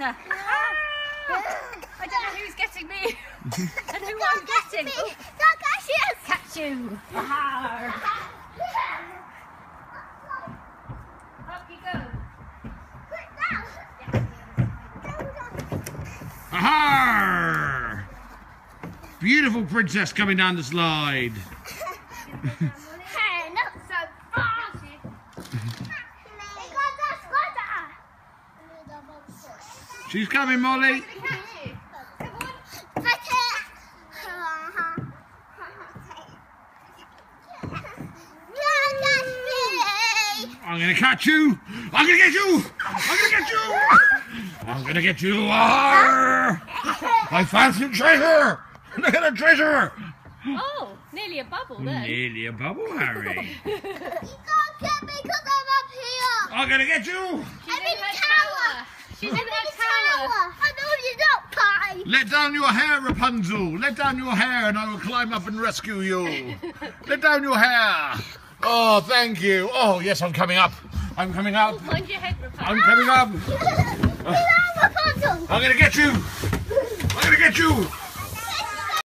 together. I don't know who's getting me and who I'm getting. Oh. Catch you. Up you go. Aha! Beautiful princess coming down the slide. Hey, not so fast. She's coming, Molly. I'm gonna catch you! I'm gonna get you! I'm gonna get you! I'm gonna get you! Arr! I found some treasure! Look at the treasure! Oh, nearly a bubble then. Nearly a bubble, Harry. You can't get me because I'm up here. I'm gonna get you! She's in her tower. She's in her tower. I know you're not pie. Let down your hair, Rapunzel! Let down your hair and I will climb up and rescue you! Let down your hair! Oh, thank you! Oh, yes, I'm coming up! I'm coming up! Mind your head, Rapunzel. I'm coming up! Rapunzel. I'm gonna get you! I'm gonna get you!